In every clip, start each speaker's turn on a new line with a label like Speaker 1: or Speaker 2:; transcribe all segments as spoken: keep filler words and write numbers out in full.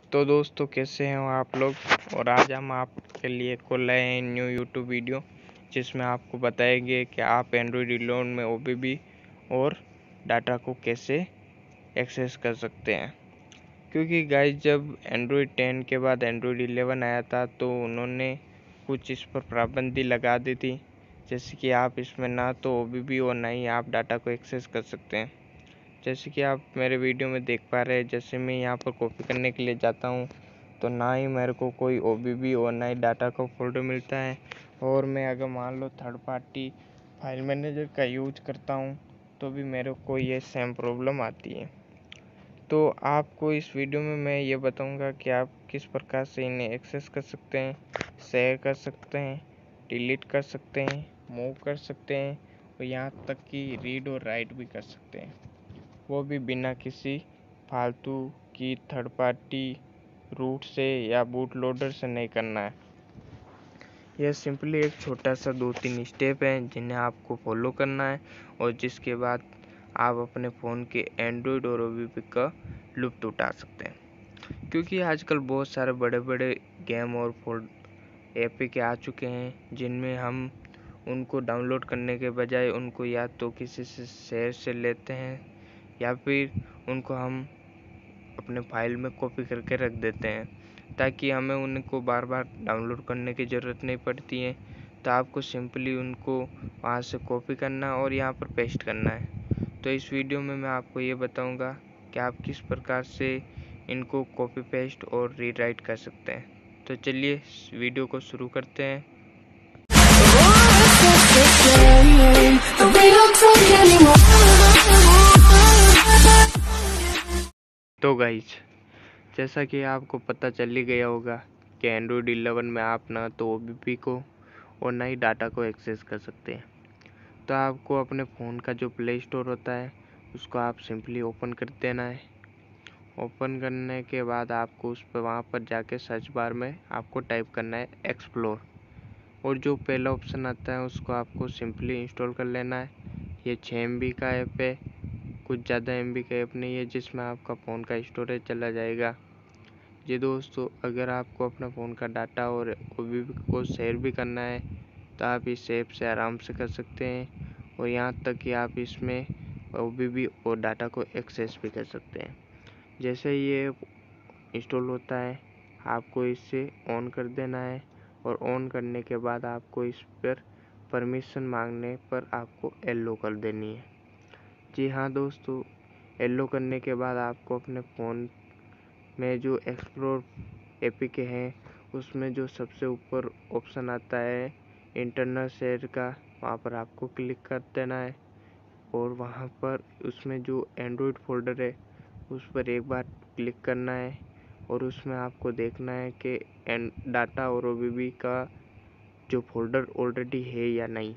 Speaker 1: तो दोस्तों कैसे हैं आप लोग। और आज हम आपके लिए को लाए हैं न्यू यूट्यूब वीडियो, जिसमें आपको बताएंगे कि आप एंड्रॉयड इलेवन में ओबीबी और डाटा को कैसे एक्सेस कर सकते हैं। क्योंकि गाइस जब एंड्रॉयड टेन के बाद एंड्रॉयड इलेवन आया था तो उन्होंने कुछ इस पर पाबंदी लगा दी थी, जैसे कि आप इसमें ना तो ओबीबी और ना ही आप डाटा को एक्सेस कर सकते हैं। जैसे कि आप मेरे वीडियो में देख पा रहे हैं, जैसे मैं यहाँ पर कॉपी करने के लिए जाता हूँ तो ना ही मेरे को कोई ओबीबी और ना ही डाटा का फोल्डर मिलता है। और मैं अगर मान लो थर्ड पार्टी फाइल मैनेजर का यूज करता हूँ तो भी मेरे को ये सेम प्रॉब्लम आती है। तो आपको इस वीडियो में मैं ये बताऊँगा कि आप किस प्रकार से इन्हें एक्सेस कर सकते हैं, शेयर कर सकते हैं, डिलीट कर सकते हैं, मूव कर सकते हैं और यहाँ तक कि रीड और राइट भी कर सकते हैं, वो भी बिना किसी फालतू की थर्ड पार्टी रूट से या बूट लोडर से नहीं करना है। यह सिंपली एक छोटा सा दो तीन स्टेप हैं जिन्हें आपको फॉलो करना है और जिसके बाद आप अपने फ़ोन के एंड्रॉयड और ओबीबी का लुत्फ़ उठा सकते हैं। क्योंकि आजकल बहुत सारे बड़े बड़े गेम और फोल्ड एपी आ चुके हैं जिनमें हम उनको डाउनलोड करने के बजाय उनको या तो किसी से शेयर से लेते हैं या फिर उनको हम अपने फाइल में कॉपी करके रख देते हैं, ताकि हमें उनको बार बार डाउनलोड करने की ज़रूरत नहीं पड़ती है। तो आपको सिंपली उनको वहाँ से कॉपी करना और यहाँ पर पेस्ट करना है। तो इस वीडियो में मैं आपको ये बताऊँगा कि आप किस प्रकार से इनको कॉपी पेस्ट और रीराइट कर सकते हैं। तो चलिए इस वीडियो को शुरू करते हैं। तो गाइज जैसा कि आपको पता चल ही गया होगा कि एंड्रॉयड इलेवन में आप ना तो ओबीबी को और ना ही डाटा को एक्सेस कर सकते हैं। तो आपको अपने फ़ोन का जो प्ले स्टोर होता है उसको आप सिंपली ओपन कर देना है। ओपन करने के बाद आपको उस पर वहाँ पर जाके सर्च बार में आपको टाइप करना है एक्सप्लोर, और जो पहला ऑप्शन आता है उसको आपको सिंपली इंस्टॉल कर लेना है। ये छः एम बी का ऐप है, कुछ ज़्यादा एम बी का ऐप नहीं है जिसमें आपका फ़ोन का स्टोरेज चला जाएगा। जी दोस्तों, अगर आपको अपना फ़ोन का डाटा और ओबीबी को शेयर भी करना है तो आप इस ऐप से आराम से कर सकते हैं, और यहाँ तक कि आप इसमें ओबीबी और डाटा को एक्सेस भी कर सकते हैं। जैसे ही ये इंस्टॉल होता है आपको इसे ऑन कर देना है, और ऑन करने के बाद आपको इस पर परमिशन मांगने पर आपको एलो कर देनी है। जी हाँ दोस्तों, एलो करने के बाद आपको अपने फ़ोन में जो एक्सप्लोर एपी के हैं उसमें जो सबसे ऊपर ऑप्शन आता है इंटरनल शेयर का, वहाँ पर आपको क्लिक कर देना है। और वहाँ पर उसमें जो एंड्रॉयड फोल्डर है उस पर एक बार क्लिक करना है, और उसमें आपको देखना है कि डाटा और ओबीबी का जो फोल्डर ऑलरेडी है या नहीं।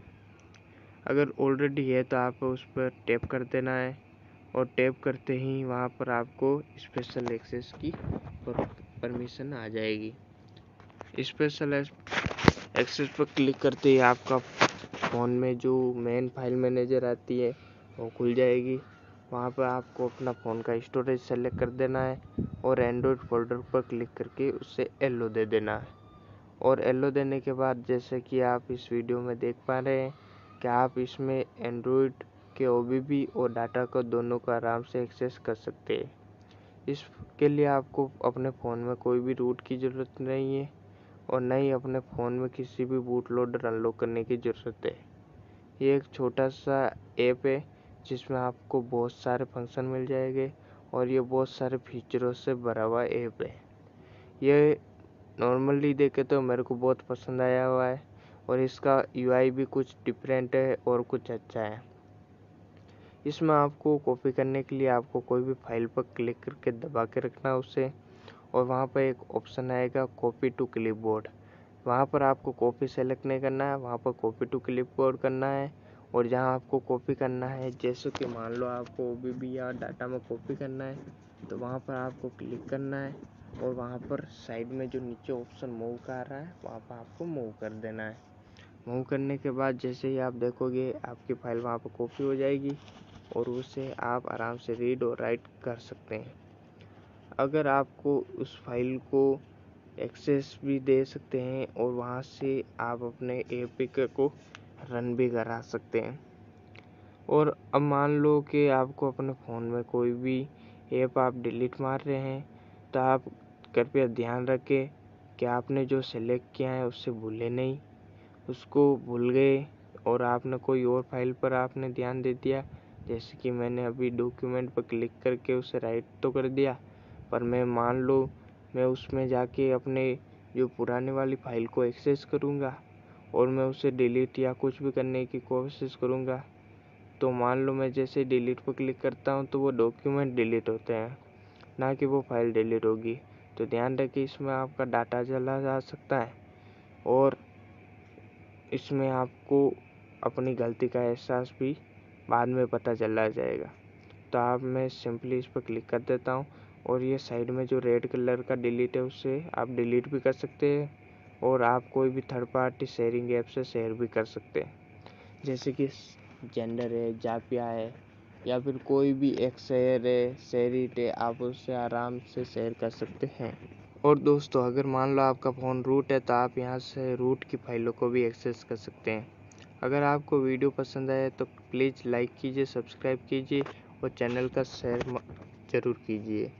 Speaker 1: अगर ऑलरेडी है तो आप उस पर टैप कर देना है, और टैप करते ही वहाँ पर आपको स्पेशल एक्सेस की परमिशन आ जाएगी। स्पेशल एक्सेस पर क्लिक करते ही आपका फ़ोन में जो मेन फाइल मैनेजर आती है वो खुल जाएगी। वहाँ पर आपको अपना फ़ोन का स्टोरेज सेलेक्ट कर देना है और एंड्रॉयड फोल्डर पर क्लिक करके उससे एलो दे देना है। और एलो देने के बाद जैसे कि आप इस वीडियो में देख पा रहे हैं कि आप इसमें एंड्रॉयड के ओबीबी और डाटा को दोनों को आराम से एक्सेस कर सकते हैं। इसके लिए आपको अपने फ़ोन में कोई भी रूट की ज़रूरत नहीं है और न ही अपने फ़ोन में किसी भी बूट लोडर अनलॉक करने की ज़रूरत है। ये एक छोटा सा ऐप है जिसमें आपको बहुत सारे फंक्शन मिल जाएंगे और ये बहुत सारे फीचरों से भरा हुआ ऐप है। ये नॉर्मली देखे तो मेरे को बहुत पसंद आया हुआ है, और इसका यूआई भी कुछ डिफरेंट है और कुछ अच्छा है। इसमें आपको कॉपी करने के लिए आपको कोई भी फाइल पर क्लिक करके दबा के रखना है उसे, और वहाँ पर एक ऑप्शन आएगा कॉपी टू क्लिपबोर्ड। वहाँ पर आपको कॉपी सेलेक्ट नहीं करना है, वहाँ पर कॉपी टू क्लिपबोर्ड करना है। और जहाँ आपको कॉपी करना है, जैसे कि मान लो आपको ओबीबी या डाटा में कॉपी करना है तो वहाँ पर आपको क्लिक करना है, और वहाँ पर साइड में जो नीचे ऑप्शन मूव का आ रहा है वहाँ पर आपको मूव कर देना है। मूव करने के बाद जैसे ही आप देखोगे आपकी फाइल वहाँ पर कॉपी हो जाएगी और उसे आप आराम से रीड और राइट कर सकते हैं। अगर आपको उस फाइल को एक्सेस भी दे सकते हैं और वहाँ से आप अपने एपीके को रन भी करा सकते हैं। और अब मान लो कि आपको अपने फ़ोन में कोई भी ऐप आप डिलीट मार रहे हैं, तो आप कृपया ध्यान रखें कि आपने जो सेलेक्ट किया है उससे भूले नहीं, उसको भूल गए और आपने कोई और फाइल पर आपने ध्यान दे दिया। जैसे कि मैंने अभी डॉक्यूमेंट पर क्लिक करके उसे राइट तो कर दिया, पर मैं मान लो मैं उसमें जाके अपने जो पुराने वाली फाइल को एक्सेस करूँगा और मैं उसे डिलीट या कुछ भी करने की कोशिश करूँगा, तो मान लो मैं जैसे डिलीट पर क्लिक करता हूँ तो वो डॉक्यूमेंट डिलीट होते हैं, ना कि वो फाइल डिलीट होगी। तो ध्यान रखिए, इसमें आपका डाटा चला जा सकता है और इसमें आपको अपनी गलती का एहसास भी बाद में पता चला जाएगा। तो आप मैं सिंपली इस पर क्लिक कर देता हूँ और ये साइड में जो रेड कलर का डिलीट है उससे आप डिलीट भी कर सकते हैं और आप कोई भी थर्ड पार्टी शेयरिंग ऐप से शेयर भी कर सकते हैं, जैसे कि जेंडर है, जापिया है या फिर कोई भी एक शेयर है, शेयरिट है, आप उससे आराम से शेयर कर सकते हैं। और दोस्तों, अगर मान लो आपका फ़ोन रूट है तो आप यहाँ से रूट की फाइलों को भी एक्सेस कर सकते हैं। अगर आपको वीडियो पसंद आए तो प्लीज़ लाइक कीजिए, सब्सक्राइब कीजिए और चैनल का शेयर ज़रूर कीजिए।